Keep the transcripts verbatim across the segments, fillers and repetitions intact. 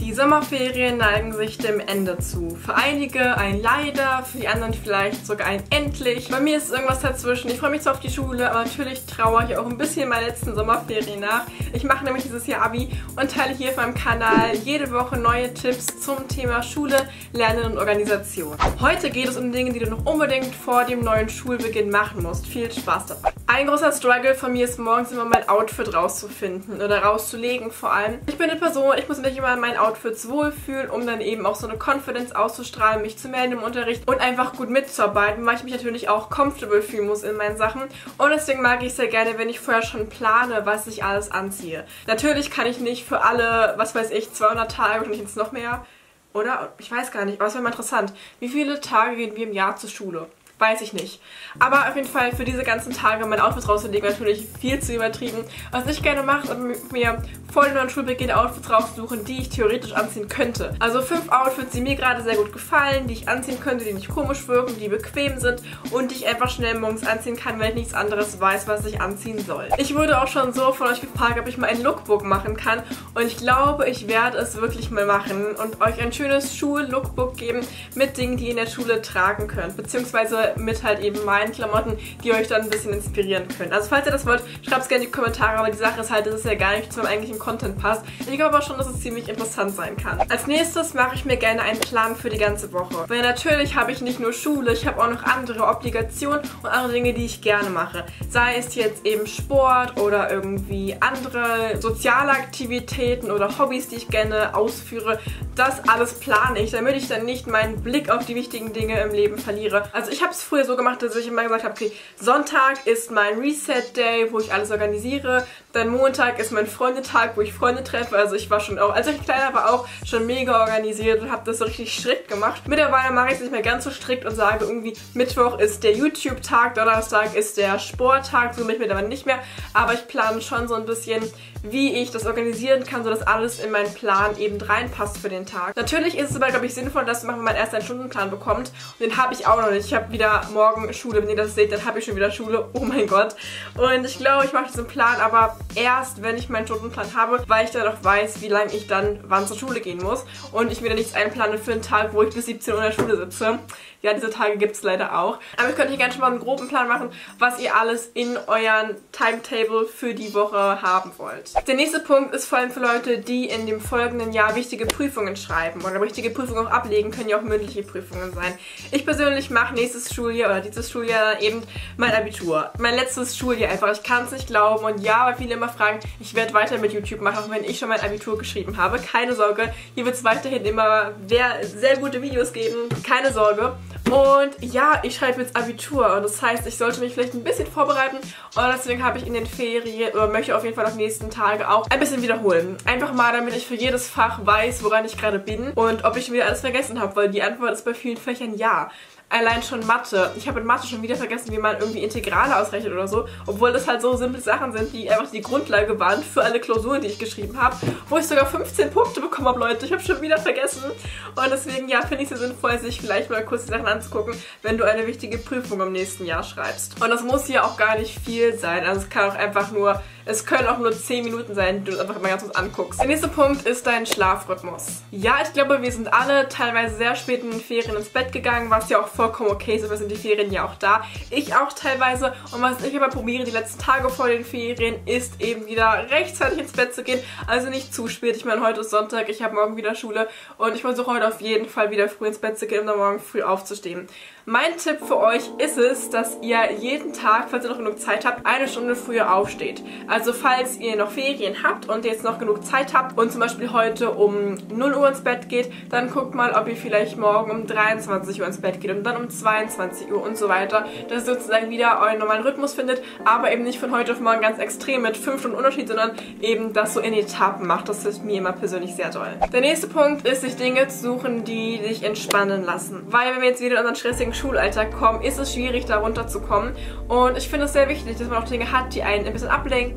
Die Sommerferien neigen sich dem Ende zu. Für einige ein Leider, für die anderen vielleicht sogar ein Endlich. Bei mir ist irgendwas dazwischen. Ich freue mich zwar auf die Schule, aber natürlich trauere ich auch ein bisschen meiner letzten Sommerferien nach. Ich mache nämlich dieses Jahr Abi und teile hier auf meinem Kanal jede Woche neue Tipps zum Thema Schule, Lernen und Organisation. Heute geht es um Dinge, die du noch unbedingt vor dem neuen Schulbeginn machen musst. Viel Spaß dabei. Ein großer Struggle von mir ist morgens immer mein Outfit rauszufinden oder rauszulegen vor allem. Ich bin eine Person, ich muss mich immer in meinen Outfits wohlfühlen, um dann eben auch so eine Confidence auszustrahlen, mich zu melden im Unterricht und einfach gut mitzuarbeiten, weil ich mich natürlich auch comfortable fühlen muss in meinen Sachen. Und deswegen mag ich sehr gerne, wenn ich vorher schon plane, was ich alles anziehe. Natürlich kann ich nicht für alle, was weiß ich, zweihundert Tage und jetzt noch mehr, oder? Ich weiß gar nicht, aber es wäre mal interessant. Wie viele Tage gehen wir im Jahr zur Schule? Weiß ich nicht. Aber auf jeden Fall für diese ganzen Tage mein Outfit rauszulegen, natürlich viel zu übertrieben. Was ich gerne mache, ist mir vor dem neuen Schulbeginn Outfits raussuchen, die ich theoretisch anziehen könnte. Also fünf Outfits, die mir gerade sehr gut gefallen, die ich anziehen könnte, die nicht komisch wirken, die bequem sind und die ich einfach schnell morgens anziehen kann, wenn ich nichts anderes weiß, was ich anziehen soll. Ich wurde auch schon so von euch gefragt, ob ich mal ein Lookbook machen kann und ich glaube, ich werde es wirklich mal machen und euch ein schönes Schul-Lookbook geben mit Dingen, die ihr in der Schule tragen könnt, beziehungsweise mit halt eben meinen Klamotten, die euch dann ein bisschen inspirieren können. Also falls ihr das wollt, schreibt es gerne in die Kommentare, aber die Sache ist halt, dass es ja gar nicht zu meinem eigentlichen Content passt. Ich glaube aber schon, dass es ziemlich interessant sein kann. Als nächstes mache ich mir gerne einen Plan für die ganze Woche. Weil natürlich habe ich nicht nur Schule, ich habe auch noch andere Obligationen und andere Dinge, die ich gerne mache. Sei es jetzt eben Sport oder irgendwie andere soziale Aktivitäten oder Hobbys, die ich gerne ausführe. Das alles plane ich, damit ich dann nicht meinen Blick auf die wichtigen Dinge im Leben verliere. Also ich habe es früher so gemacht, dass ich immer gesagt habe, okay, Sonntag ist mein Reset-Day, wo ich alles organisiere. Dann Montag ist mein Freundetag, wo ich Freunde treffe. Also ich war schon auch, als ich kleiner war, auch schon mega organisiert und habe das so richtig strikt gemacht. Mittlerweile mache ich es nicht mehr ganz so strikt und sage irgendwie, Mittwoch ist der YouTube-Tag, Donnerstag ist der Sporttag, so bin ich mittlerweile nicht mehr. Aber ich plane schon so ein bisschen, wie ich das organisieren kann, sodass alles in meinen Plan eben reinpasst für den Tag. Natürlich ist es aber, glaube ich, sinnvoll, das zu machen, wenn man erst einen Stundenplan bekommt. Und den habe ich auch noch nicht. Ich habe wieder morgen Schule. Wenn ihr das seht, dann habe ich schon wieder Schule. Oh mein Gott. Und ich glaube, ich mache diesen Plan aber erst, wenn ich meinen Stundenplan habe, weil ich dann auch weiß, wie lange ich dann wann zur Schule gehen muss. Und ich mir dann nichts einplane für einen Tag, wo ich bis siebzehn Uhr in der Schule sitze. Ja, diese Tage gibt es leider auch. Aber ich könnte hier gerne schon mal einen groben Plan machen, was ihr alles in euren Timetable für die Woche haben wollt. Der nächste Punkt ist vor allem für Leute, die in dem folgenden Jahr wichtige Prüfungen schreiben oder wichtige Prüfungen auch ablegen, können ja auch mündliche Prüfungen sein. Ich persönlich mache nächstes Schuljahr oder dieses Schuljahr eben mein Abitur. Mein letztes Schuljahr einfach. Ich kann es nicht glauben und ja, weil viele immer fragen, ich werde weiter mit YouTube machen, auch wenn ich schon mein Abitur geschrieben habe. Keine Sorge, hier wird es weiterhin immer sehr gute Videos geben. Keine Sorge. Und ja, ich schreibe jetzt Abitur und das heißt, ich sollte mich vielleicht ein bisschen vorbereiten und deswegen habe ich in den Ferien, oder möchte auf jeden Fall auf die nächsten Tage auch ein bisschen wiederholen. Einfach mal, damit ich für jedes Fach weiß, woran ich gerade bin und ob ich wieder alles vergessen habe, weil die Antwort ist bei vielen Fächern ja. Allein schon Mathe. Ich habe in Mathe schon wieder vergessen, wie man irgendwie Integrale ausrechnet oder so. Obwohl das halt so simple Sachen sind, die einfach die Grundlage waren für alle Klausuren, die ich geschrieben habe. Wo ich sogar fünfzehn Punkte bekommen habe, Leute. Ich habe schon wieder vergessen. Und deswegen, ja, finde ich es sehr sinnvoll, sich vielleicht mal kurz die Sachen anzugucken, wenn du eine wichtige Prüfung im nächsten Jahr schreibst. Und das muss hier auch gar nicht viel sein. Also es kann auch einfach nur, es können auch nur zehn Minuten sein, die du einfach mal ganz kurz anguckst. Der nächste Punkt ist dein Schlafrhythmus. Ja, ich glaube, wir sind alle teilweise sehr spät in den Ferien ins Bett gegangen, was ja auch vollkommen okay ist, aber sind die Ferien ja auch da. Ich auch teilweise. Und was ich aber probiere, die letzten Tage vor den Ferien, ist eben wieder rechtzeitig ins Bett zu gehen. Also nicht zu spät. Ich meine, heute ist Sonntag, ich habe morgen wieder Schule und ich versuche heute auf jeden Fall wieder früh ins Bett zu gehen, um dann morgen früh aufzustehen. Mein Tipp für euch ist es, dass ihr jeden Tag, falls ihr noch genug Zeit habt, eine Stunde früher aufsteht. Also falls ihr noch Ferien habt und jetzt noch genug Zeit habt und zum Beispiel heute um null Uhr ins Bett geht, dann guckt mal, ob ihr vielleicht morgen um dreiundzwanzig Uhr ins Bett geht und dann um zweiundzwanzig Uhr und so weiter, dass ihr sozusagen wieder euren normalen Rhythmus findet, aber eben nicht von heute auf morgen ganz extrem mit fünf Stunden Unterschied, sondern eben das so in Etappen macht. Das ist mir immer persönlich sehr toll. Der nächste Punkt ist, sich Dinge zu suchen, die dich entspannen lassen. Weil wenn wir jetzt wieder in unseren stressigen Schulalltag kommen, ist es schwierig, da runterzukommen. Und ich finde es sehr wichtig, dass man auch Dinge hat, die einen ein bisschen ablenken,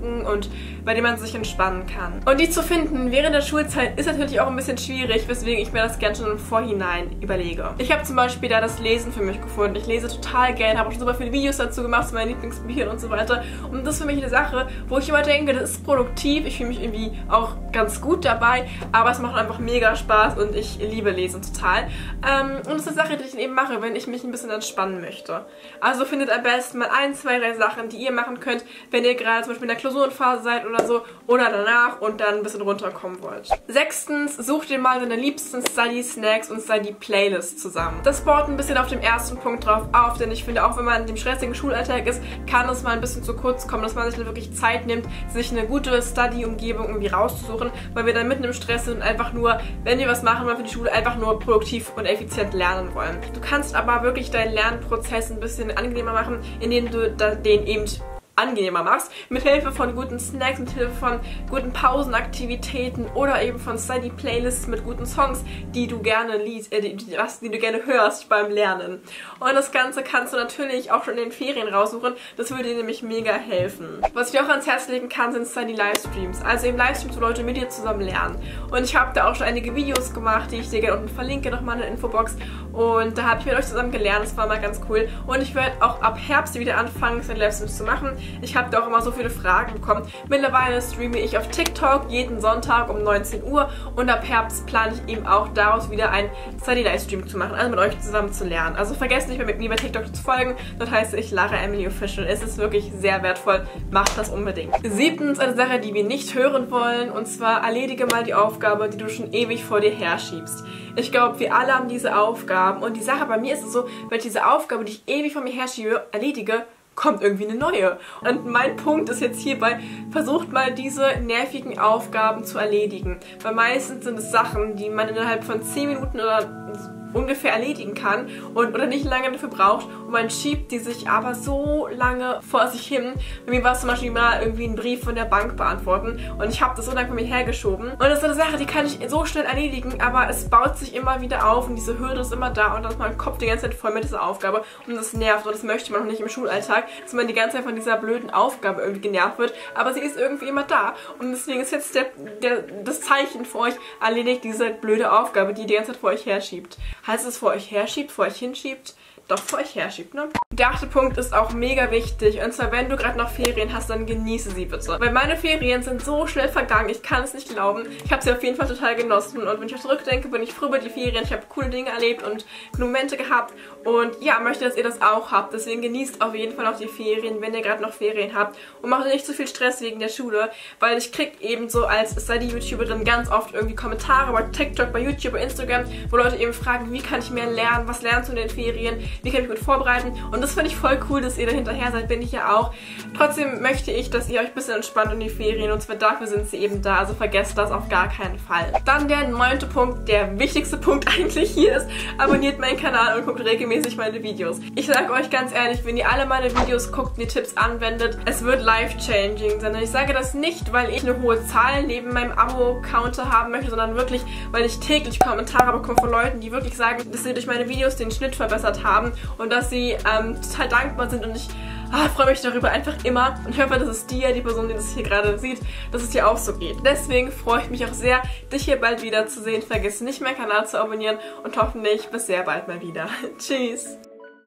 gucken und bei dem man sich entspannen kann. Und die zu finden während der Schulzeit ist natürlich auch ein bisschen schwierig, weswegen ich mir das gerne schon im Vorhinein überlege. Ich habe zum Beispiel da das Lesen für mich gefunden. Ich lese total gerne, habe auch schon super viele Videos dazu gemacht, zu meinen Lieblingsbüchern und so weiter. Und das ist für mich eine Sache, wo ich immer denke, das ist produktiv, ich fühle mich irgendwie auch ganz gut dabei, aber es macht einfach mega Spaß und ich liebe Lesen total. Ähm, und das ist eine Sache, die ich dann eben mache, wenn ich mich ein bisschen entspannen möchte. Also findet am besten mal ein, zwei, drei Sachen, die ihr machen könnt, wenn ihr gerade zum Beispiel in der Klausurenphase seid oder so oder danach und dann ein bisschen runterkommen wollt. Sechstens, sucht ihr mal deine liebsten Study-Snacks und Study-Playlists zusammen. Das baut ein bisschen auf dem ersten Punkt drauf auf, denn ich finde auch, wenn man in dem stressigen Schulalltag ist, kann es mal ein bisschen zu kurz kommen, dass man sich dann wirklich Zeit nimmt, sich eine gute Study-Umgebung irgendwie rauszusuchen, weil wir dann mitten im Stress sind und einfach nur, wenn wir was machen wollen für die Schule, einfach nur produktiv und effizient lernen wollen. Du kannst aber wirklich deinen Lernprozess ein bisschen angenehmer machen, indem du den eben angenehmer machst, mit Hilfe von guten Snacks, mit Hilfe von guten Pausenaktivitäten oder eben von Study-Playlists mit guten Songs, die du gerne liest, äh, die, die, was, die du gerne hörst beim Lernen. Und das Ganze kannst du natürlich auch schon in den Ferien raussuchen, das würde dir nämlich mega helfen. Was ich dir auch ans Herz legen kann, sind Study-Livestreams, also eben Livestreams, wo Leute mit dir zusammen lernen. Und ich habe da auch schon einige Videos gemacht, die ich dir gerne unten verlinke, nochmal in der Infobox, und da habe ich mit euch zusammen gelernt, das war mal ganz cool. Und ich werde auch ab Herbst wieder anfangen, Study-Livestreams zu machen. Ich habe da auch immer so viele Fragen bekommen. Mittlerweile streame ich auf TikTok jeden Sonntag um neunzehn Uhr und ab Herbst plane ich eben auch daraus wieder einen Study-Livestream zu machen, also mit euch zusammen zu lernen. Also vergesst nicht mehr, mit mir bei TikTok zu folgen. Dort heiße ich Lara Emily Official. Es ist wirklich sehr wertvoll. Macht das unbedingt. Siebtens, eine Sache, die wir nicht hören wollen, und zwar erledige mal die Aufgabe, die du schon ewig vor dir herschiebst. Ich glaube, wir alle haben diese Aufgaben, und die Sache bei mir ist es so, wenn ich diese Aufgabe, die ich ewig vor mir herschiebe, erledige, kommt irgendwie eine neue. Und mein Punkt ist jetzt hierbei, versucht mal diese nervigen Aufgaben zu erledigen. Weil meistens sind es Sachen, die man innerhalb von zehn Minuten oder ungefähr erledigen kann und oder nicht lange dafür braucht, und man schiebt die sich aber so lange vor sich hin. Bei mir war es zum Beispiel mal irgendwie einen Brief von der Bank beantworten und ich habe das so lange von mir hergeschoben, und das ist eine Sache, die kann ich so schnell erledigen, aber es baut sich immer wieder auf und diese Hürde ist immer da und dann ist mein Kopf die ganze Zeit voll mit dieser Aufgabe und das nervt, und das möchte man noch nicht im Schulalltag, dass man die ganze Zeit von dieser blöden Aufgabe irgendwie genervt wird, aber sie ist irgendwie immer da, und deswegen ist jetzt der, der, das Zeichen für euch, erledigt diese blöde Aufgabe, die ihr die ganze Zeit vor euch herschiebt. Heißt es vor euch herschiebt, vor euch hinschiebt? Doch, vor euch herschiebt, ne? Der achte Punkt ist auch mega wichtig, und zwar, wenn du gerade noch Ferien hast, dann genieße sie bitte. Weil meine Ferien sind so schnell vergangen, ich kann es nicht glauben. Ich habe sie auf jeden Fall total genossen, und wenn ich zurückdenke, bin ich froh über die Ferien. Ich habe coole Dinge erlebt und coole Momente gehabt, und ja, möchte, dass ihr das auch habt. Deswegen genießt auf jeden Fall auch die Ferien, wenn ihr gerade noch Ferien habt, und macht nicht zu viel Stress wegen der Schule, weil ich krieg eben so als Study-YouTuberin ganz oft irgendwie Kommentare bei TikTok, bei YouTube, bei Instagram, wo Leute eben fragen, wie kann ich mehr lernen, was lernst du in den Ferien, wie kann ich mich gut vorbereiten, und das finde ich voll cool, dass ihr da hinterher seid, bin ich ja auch. Trotzdem möchte ich, dass ihr euch ein bisschen entspannt in die Ferien, und zwar dafür sind sie eben da, also vergesst das auf gar keinen Fall. Dann der neunte Punkt, der wichtigste Punkt eigentlich hier ist, abonniert meinen Kanal und guckt regelmäßig meine Videos. Ich sage euch ganz ehrlich, wenn ihr alle meine Videos guckt und die Tipps anwendet, es wird life-changing sein. Und ich sage das nicht, weil ich eine hohe Zahl neben meinem Abo-Counter haben möchte, sondern wirklich, weil ich täglich Kommentare bekomme von Leuten, die wirklich sagen, dass sie durch meine Videos den Schnitt verbessert haben und dass sie ähm, total dankbar sind, und ich ah, freue mich darüber einfach immer und hoffe, dass es dir, die Person, die das hier gerade sieht, dass es dir auch so geht. Deswegen freue ich mich auch sehr, dich hier bald wiederzusehen. Vergiss nicht, meinen Kanal zu abonnieren, und hoffentlich bis sehr bald mal wieder. Tschüss!